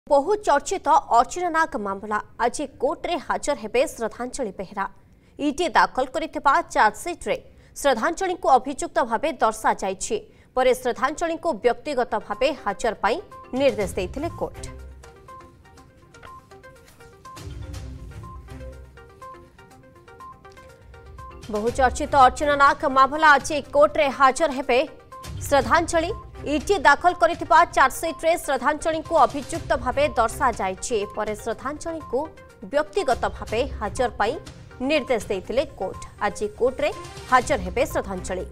बहु चर्चित अर्चना नाग मामला आज कोर्ट रे हाजर हेबे श्रद्धांजलि बेहरा। ईडी दाखल करिथिबा चार्जसीट रे श्रद्धांजलि को अभियुक्त भावे दर्शा जाइछि। परे श्रद्धांजलि को व्यक्तिगत भावे हाजर पाई निर्देश देथिले कोर्ट। बहुचर्चित अर्चना नाग मामला आज कोर्ट रे हाजर हेबे श्रद्धांजलि। ईडी दाखल करिथिबा चार्जसीट रे श्रद्धांजलि को अभियुक्त भावे दर्शा जाइछि। परे श्रद्धांजलि को व्यक्तिगत भावे हाजर पाई निर्देश देथिले कोर्ट। आज कोर्ट रे हाजर हेबे श्रद्धांजलि।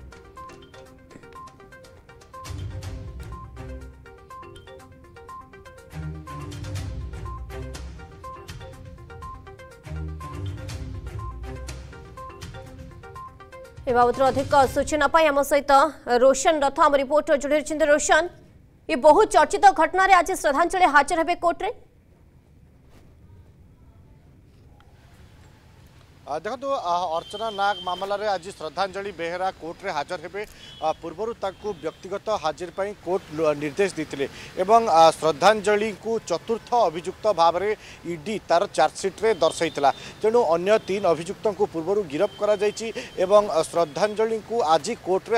बाबद अधिक सूचना आम सहित रोशन रथ आम रिपोर्टर जोड़ी। रोशन, ये बहुत चर्चित घटना रे आज श्रद्धांजलि हाजर हेबे कोर्ट रे। देखो अर्चना नाग मामला रे आज श्रद्धांजलि बेहरा कोर्ट रे हाजर हेबे। पूर्वर ताकू व्यक्तिगत हाजिर पाई कोर्ट निर्देश देथिले एवं श्रद्धांजलि को चतुर्थ अभियुक्त भाव रे ईडी तार चार्जसीट रे दर्शाइतला। तेणु अन्य 3 अभियुक्त को पूर्वर गिरफ करा जायछि एवं श्रद्धांजलि को आज कोर्ट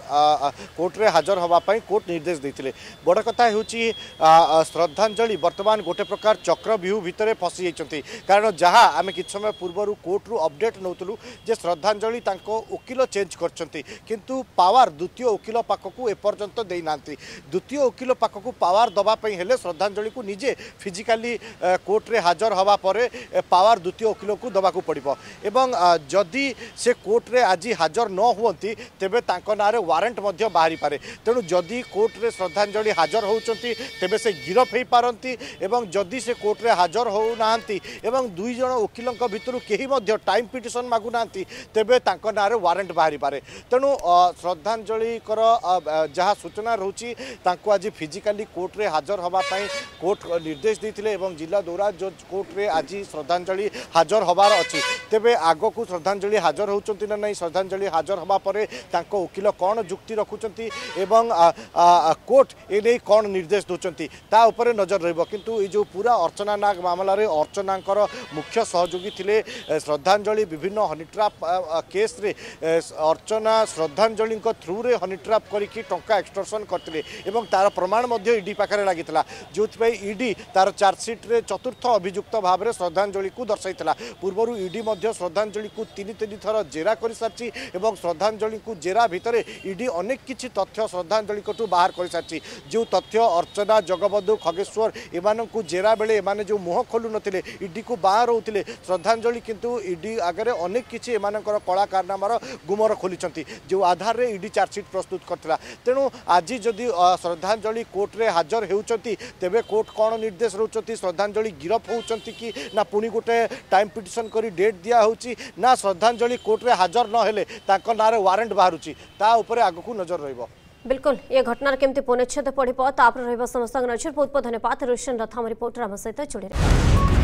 रे हाजर होबा पाई कोर्ट निर्देश देथिले। बड़ कथा हेउछि श्रद्धांजलि वर्तमान गोटे प्रकार चक्रव्यूह भितरे फसी जाइछन्ति। कारण जहाँ आमे किछ समय पूर्वर कोर्ट रू अपडेट नौतलु जे श्रद्धांजलि तांको वकील चेंज करछन्ति, किंतु पावर द्वितीय वकील पाखकू एपर्यंत देई नांती। द्वितीय वकील पाखकू पावर दबा पई हेले श्रद्धांजलि को निजे फिजिकली कोर्ट रे हाजर हवा परे पावर द्वितीय वकील को दबाकू पड़िबो। एवं जदि से कोर्ट रे आज हाजर न हुवंती तेबे तांको नारे वारंट मध्य बाहरी पारे। तेणु जदि कोर्ट रे श्रद्धांजलि हाजर होउचंती तेबे से गिरफ हेई पारंती। एवं जदि से कोर्ट रे हाजर हो नांती एवं 2 जण वकीलंक भितरु केही मध्य टाइम पिटिशन मागु नांती तेबे तांको नारे वारंट बाहरी पारे। तेणु श्रद्धांजलि कर जहाँ सूचना रहउची तांको आज फिजिकली कोर्ट रे हाजर हवा पाई कोर्ट निर्देश देथिले एवं जिला दौरा जज कोर्ट रे आज श्रद्धांजलि हाजर हबार अछि। तेबे आगो को श्रद्धांजलि हाजर होउचंती ना नहीं, श्रद्धांजलि हाजर हवा परे तांको वकील कोन जुक्ति रखुचंती एवं कोर्ट ए नै कोन निर्देश दोचंती ता उपरे नजर रहइबो। किंतु ए जो पूरा अर्चना नाग मामला रे अर्चनांकर मुख्य सहयोगी थिले श्रद्धांजलि विभिन्न हनी ट्राप केस रे अर्चना श्रद्धांजलि थ्रू रे हनी ट्राप करिकी टंका एक्सटर्शन करथिले एवं तार प्रमाण मध्य ईडी पाखरे लागितला। जोथि ईडी तार चार्जसीट रे चतुर्थ अभियुक्त भाव रे श्रद्धांजलि को दर्शाइतला। पूर्वरु ईडी मध्य श्रद्धांजलि को 3 थर जेरा करि सारछि एवं श्रद्धांजलि को जेरा भितरे ईडी अनेक किछि तथ्य श्रद्धांजलि को बाहर करि सारछि। जो तथ्य अर्चना जगबंधु खगेश्वर एमानंकु जेरा बेले एमाने जो मुह खोलु नथिले ईडी को बाहर होउथिले श्रद्धांजलि किंतु ईडी आगे अनेक किछि एमानकर कला कारनामार गुमर खोलिचंती जो आधार रे ईडी चार्जसीट प्रस्तुत करथिला। तेणु आज जदि श्रद्धांजलि कोर्ट रे हाजर हेउचंती तेबे कोर्ट कोन निर्देश रहउचंती, श्रद्धांजलि गिरफ होउचंती कि ना पुनी गोटे टाइम पिटिशन करी डेट दिया होउची ना श्रद्धांजलि कोर्ट रे हाजर न हेले तांको नारे वारंट बाहरुची ता उपरे आगकू नजर रहइबो। बिल्कुल ये घटनार केमती पुनच्छेद पड़िबो तापर रहइबो समस्त नजर। बहुत बहुत धन्यवाद रोशन रथ हम रिपोर्टर हम सहित जोड़ी।